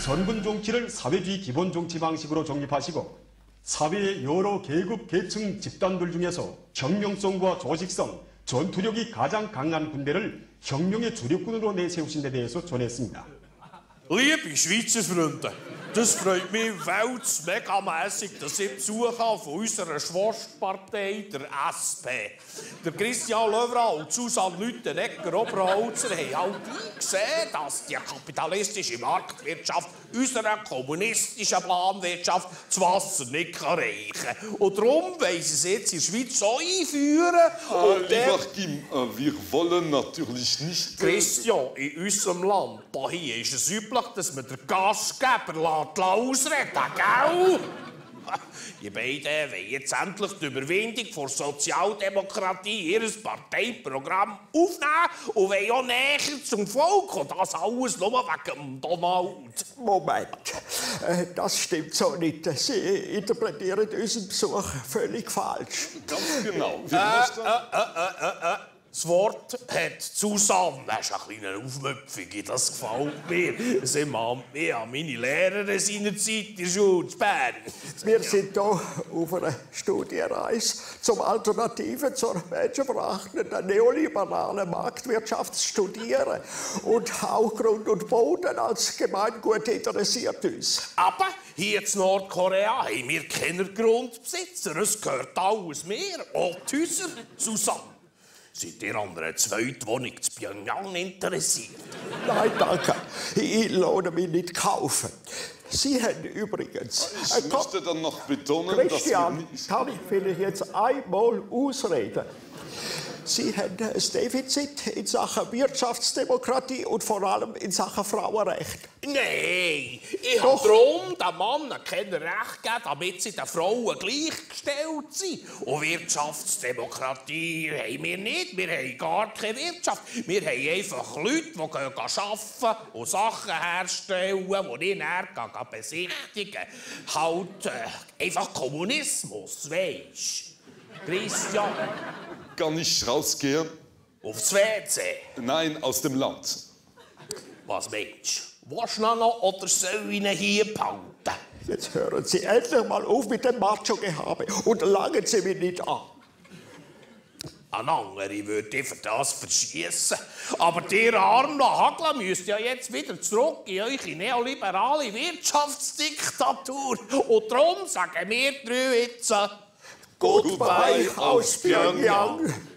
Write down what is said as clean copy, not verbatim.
전분 정치를 사회주의 기본 정치 방식으로 정립하시고 사회의 여러 계급, 계층, 집단들 중에서 혁명성과 조직성, 전투력이 가장 강한 군대를 혁명의 주력군으로 내세우신 데 대해서 전했습니다. Liebe Schweizer Freunde, das freut mich megamässig, dass ich Besuch habe von unserer Schwestpartei, der SP. Der Christian Löwra und Susanne Lüttenegger-Oberholzer haben halt eingesehen, dass die kapitalistische Marktwirtschaft unserer kommunistischen Planwirtschaft das Wasser nicht reichen kann. Und darum wollen sie es jetzt in der Schweiz so einführen. Lieber Kim, wir wollen natürlich nicht... Christian, in unserem Land, da hier ist es üblich, dass man den Gastgeber ausreden lässt, gell? Die beiden wollen jetzt endlich die Überwindung der Sozialdemokratie in ihr Parteiprogramm aufnehmen und wollen auch näher zum Volk. Und das alles nur wegen dem Donald. Moment, das stimmt so nicht. Sie interpretieren unseren Besuch völlig falsch. Ganz genau. Das Wort hat Susanne. Das ist ein kleiner Aufmüpfung, das gefällt mir. Sie mahnt mich an meine Lehrerin seinerzeit in der Schule in Bern. Wir sind hier auf einer Studienreise zum Alternativen zur menschenverachtenden neoliberalen Marktwirtschaft zu studieren. Und auch Grund und Boden als Gemeingut interessiert uns. Aber hier in Nordkorea haben wir keine Grundbesitzer. Es gehört alles mir, auch die Häuser. Susanne, seid ihr an einer Zweitwohnung zu Pyongyang interessiert? Nein, danke. Ich lohne mich nicht kaufen. Sie haben übrigens... Ich möchte dann noch betonen, Christian, dass wir nicht... kann ich vielleicht jetzt einmal ausreden? Sie haben ein Defizit in Sachen Wirtschaftsdemokratie und vor allem in Sachen Frauenrecht. Nein, ich habe darum den Mann kein Recht gegeben, damit sie den Frauen gleichgestellt sind. Und Wirtschaftsdemokratie haben wir nicht. Wir haben gar keine Wirtschaft. Wir haben einfach Leute, die arbeiten und Sachen herstellen, die ich dann besichtigen. Halt einfach Kommunismus, weisst du? Christian. Kann ich rausgehen? Aufs WC? Nein, aus dem Land. Was meinst du? Willst du noch oder soll ich ihn hier behalten? Jetzt hören Sie endlich mal auf mit dem Macho-Gehabe und langen Sie mich nicht an. Ein anderer würde ich für das verschießen. Aber der arme Hagler müsst ja jetzt wieder zurück in eure neoliberale Wirtschaftsdiktatur. Und darum sagen wir drei jetzt... Goodbye aus Pyongyang.